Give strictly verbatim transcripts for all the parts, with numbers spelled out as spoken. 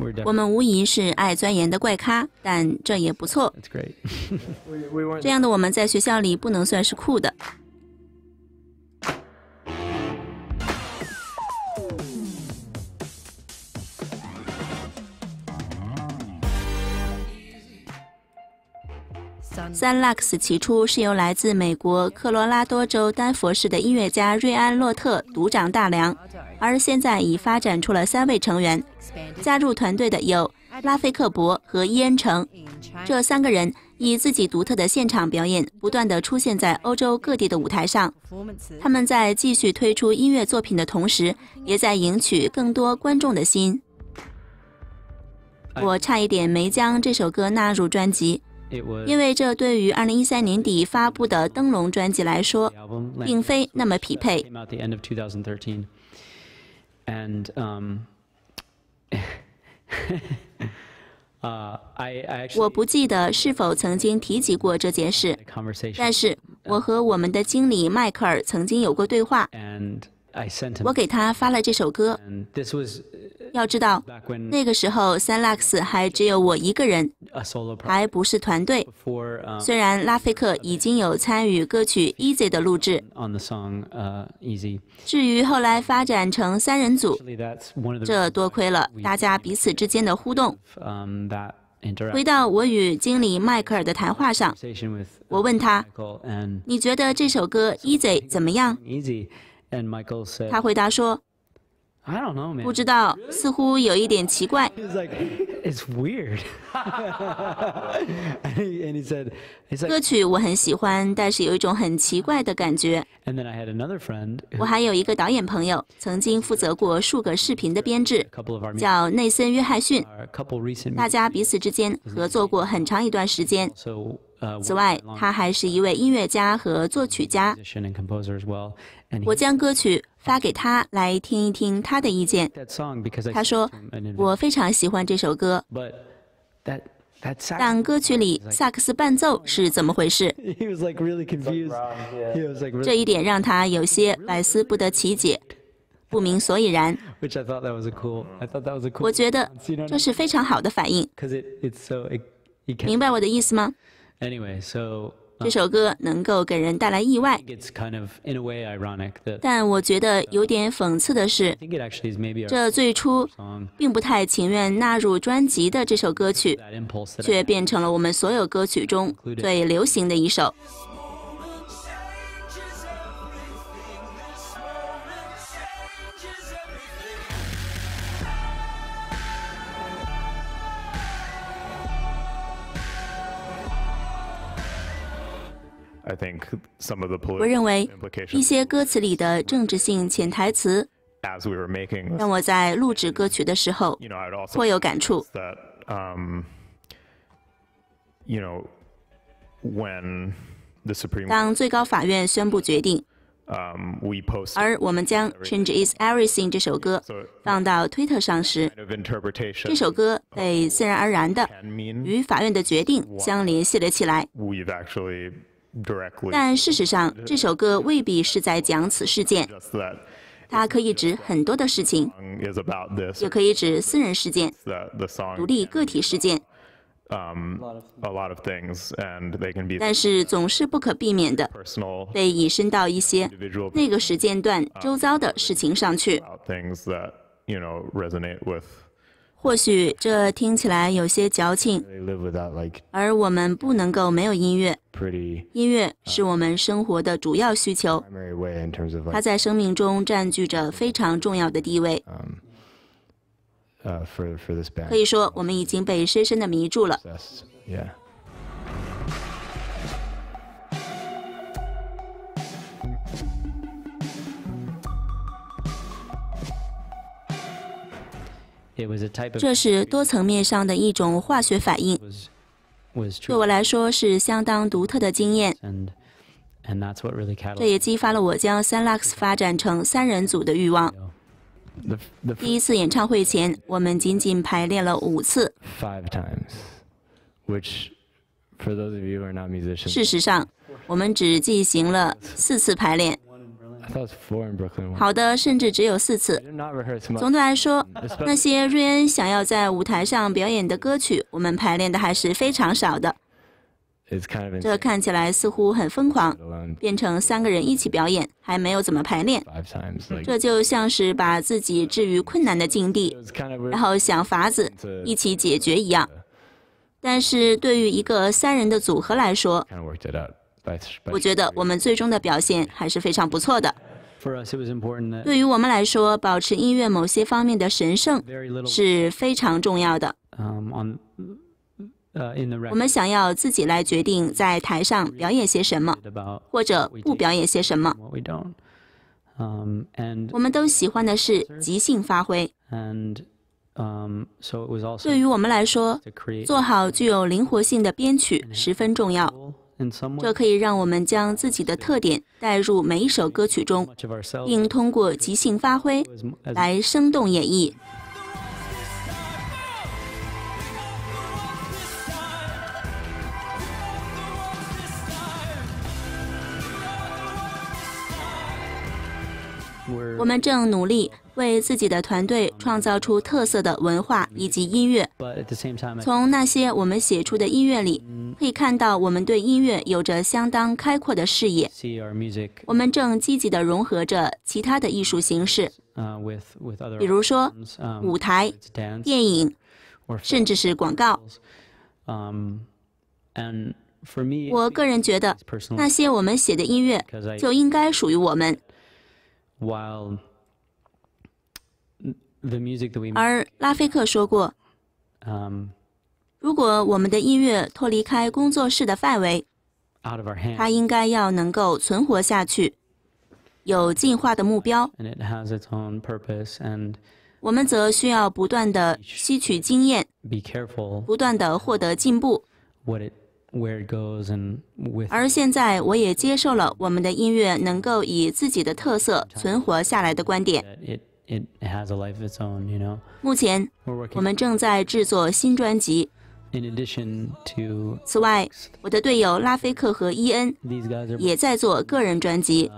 我们无疑是爱钻研的怪咖，但这也不错。这样的我们在学校里不能算是酷的。三 Lux 起初是由来自美国科罗拉多州丹佛市的音乐家瑞安·洛特独掌大梁，而现在已发展出了三位成员。加入团队的有拉菲克伯和伊恩城，这三个人以自己独特的现场表演，不断地出现在欧洲各地的舞台上。他们在继续推出音乐作品的同时，也在赢取更多观众的心。我差一点没将这首歌纳入专辑。因为这对于二零一三年底发布的灯笼专辑来说，并非那么匹配。我不记得是否曾经提及过这件事，但是我和我们的经理迈克尔曾经有过对话。我给他发了这首歌。要知道，那个时候三 Lux 还只有我一个人，还不是团队。虽然拉菲克已经有参与歌曲 Easy 的录制，至于后来发展成三人组，这多亏了大家彼此之间的互动。回到我与经理迈克尔的谈话上，我问他：“你觉得这首歌 Easy 怎么样？”他回答说：“不知道，似乎有一点奇怪。”歌曲我很喜欢，但是有一种很奇怪的感觉。我还有一个导演朋友，曾经负责过数个视频的编制，叫内森·约翰逊。大家彼此之间合作过很长一段时间。此外，他还是一位音乐家和作曲家。我将歌曲发给他来听一听他的意见。他说：“我非常喜欢这首歌，但歌曲里萨克斯伴奏是怎么回事？”这一点让他有些百思不得其解，不明所以然。我觉得这是非常好的反应。明白我的意思吗？这首歌能够给人带来意外，但我觉得有点讽刺的是，这最初并不太情愿纳入专辑的这首歌曲，却变成了我们所有歌曲中最流行的一首。我认为一些歌词里的政治性潜台词，让我在录制歌曲的时候颇有感触。当最高法院宣布决定，而我们将《Change Is Everything》这首歌放到推特上时，这首歌被自然而然地与法院的决定相联系了起来。但事实上，这首歌未必是在讲此事件，它可以指很多的事情，也可以指私人事件、独立个体事件。但是总是不可避免的被引申到一些那个时间段周遭的事情上去。或许这听起来有些矫情，而我们不能够没有音乐。音乐是我们生活的主要需求，它在生命中占据着非常重要的地位。可以说，我们已经被深深的迷住了。这是多层面上的一种化学反应，对我来说是相当独特的经验。这也激发了我将三 Lux 发展成三人组的欲望。第一次演唱会前，我们仅仅排练了五次。事实上，我们只进行了四次排练， 好的，甚至只有四次。总的来说，那些瑞恩想要在舞台上表演的歌曲，我们排练的还是非常少的。这看起来似乎很疯狂，变成三个人一起表演，还没有怎么排练。这就像是把自己置于困难的境地，然后想法子一起解决一样。但是对于一个三人的组合来说，我觉得我们最终的表现还是非常不错的。对于我们来说，保持音乐某些方面的神圣是非常重要的。我们想要自己来决定在台上表演些什么，或者不表演些什么。我们都喜欢的是即兴发挥。对于我们来说，做好具有灵活性的编曲十分重要。这可以让我们将自己的特点带入每一首歌曲中，并通过即兴发挥来生动演绎。我们正努力为自己的团队创造出特色的文化以及音乐。从那些我们写出的音乐里，可以看到我们对音乐有着相当开阔的视野。我们正积极地融合着其他的艺术形式，比如说舞台、电影，甚至是广告。我个人觉得，那些我们写的音乐就应该属于我们。而拉菲克说过，如果我们的音乐脱离开工作室的范围，它应该要能够存活下去，有进化的目标。我们则需要不断地吸取经验，不断地获得进步。而现在，我也接受了我们的音乐能够以自己的特色存活下来的观点。目前，我们正在制作新专辑。此外，我的队友拉菲克和伊恩也在做个人专辑。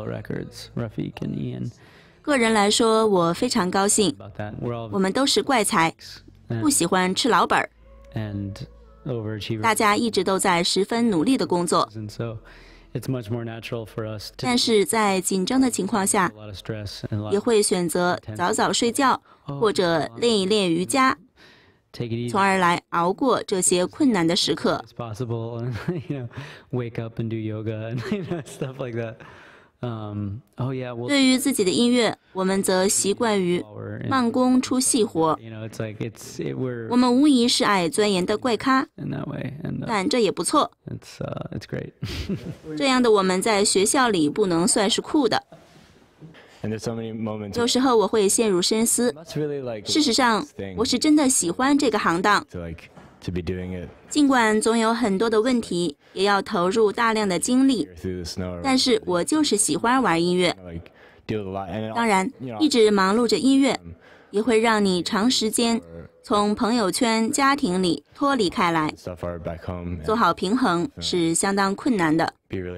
个人来说，我非常高兴。我们都是怪才，不喜欢吃老本，大家一直都在十分努力的工作。但是在紧张的情况下，也会选择早早睡觉，或者练一练瑜伽，从而来熬过这些困难的时刻。对于自己的音乐，我们则习惯于慢工出细活。我们无疑是爱钻研的怪咖，但这也不错。这样的我们在学校里不能算是酷的。有时候我会陷入深思，事实上，我是真的喜欢这个行当。尽管总有很多的问题，也要投入大量的精力，但是我就是喜欢玩音乐。当然，一直忙碌着音乐，也会让你长时间从朋友圈、家庭里脱离开来，做好平衡是相当困难的。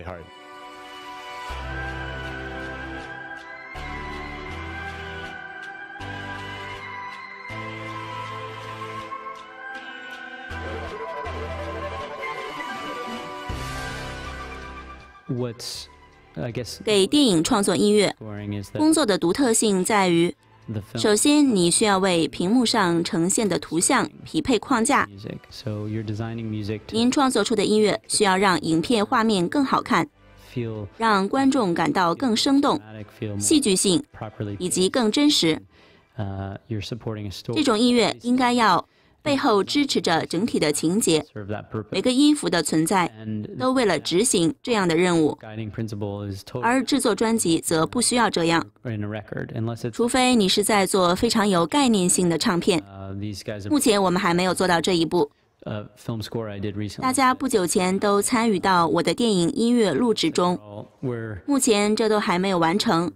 给电影创作音乐工作的独特性在于，首先你需要为屏幕上呈现的图像匹配框架。您创作出的音乐需要让影片画面更好看，让观众感到更生动、戏剧性以及更真实。这种音乐应该要背后支持着整体的情节，每个音符的存在都为了执行这样的任务，而制作专辑则不需要这样，除非你是在做非常有概念性的唱片。目前我们还没有做到这一步。大家不久前都参与到我的电影音乐录制中，目前这都还没有完成。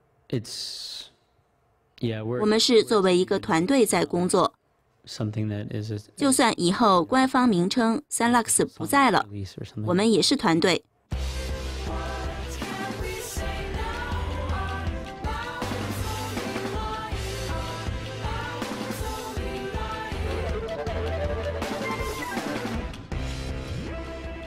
我们是作为一个团队在工作。就算以后官方名称 Sunlux 不在了，我们也是团队。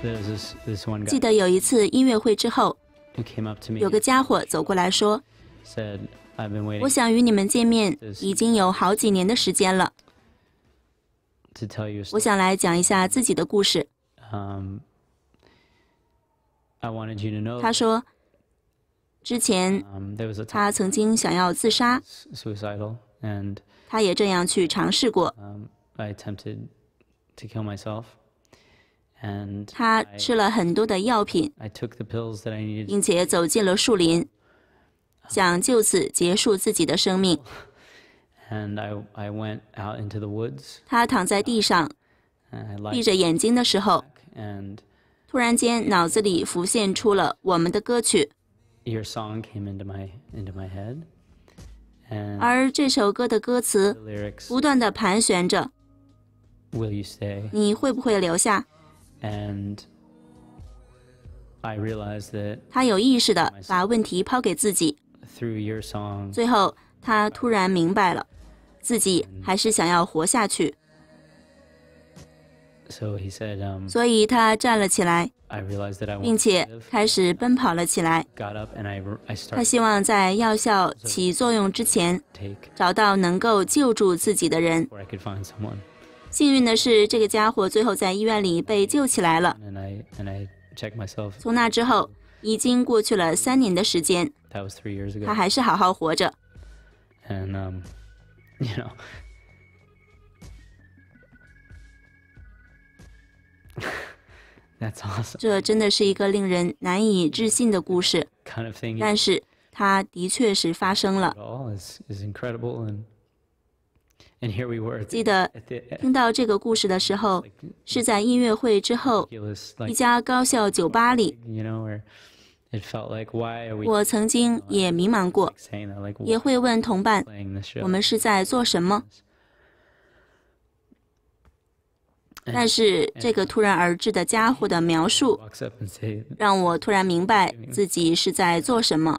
记得有一次音乐会之后，有个家伙走过来说，我想与你们见面已经有好几年的时间了，我想来讲一下自己的故事。他说之前他曾经想要自杀，他也这样去尝试过，他吃了很多的药品，并且走进了树林，想就此结束自己的生命。他躺在地上，闭着眼睛的时候，突然间脑子里浮现出了我们的歌曲，而这首歌的歌词不断地盘旋着，你会不会留下？他有意识地把问题抛给自己，最后他突然明白了，自己还是想要活下去，所以他站了起来，并且开始奔跑了起来。他希望在药效起作用之前，找到能够救助自己的人。幸运的是，这个家伙最后在医院里被救起来了。从那之后，已经过去了三年的时间，他还是好好活着。这真的是一个令人难以置信的故事，但是它的确是发生了。记得听到这个故事的时候，是在音乐会之后，一家高校酒吧里。我曾经也迷茫过，也会问同伴，我们是在做什么？但是这个突然而至的家伙的描述，让我突然明白自己是在做什么。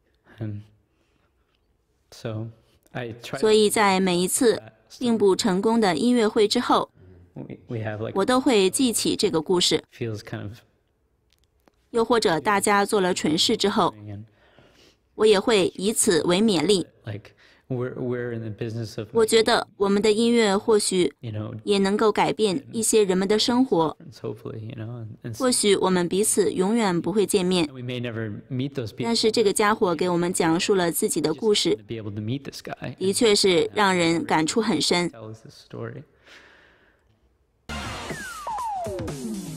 所以在每一次并不成功的音乐会之后，我都会记起这个故事。又或者大家做了蠢事之后，我也会以此为勉励。我觉得我们的音乐或许也能够改变一些人们的生活，或许我们彼此永远不会见面，但是这个家伙给我们讲述了自己的故事，的确是让人感触很深。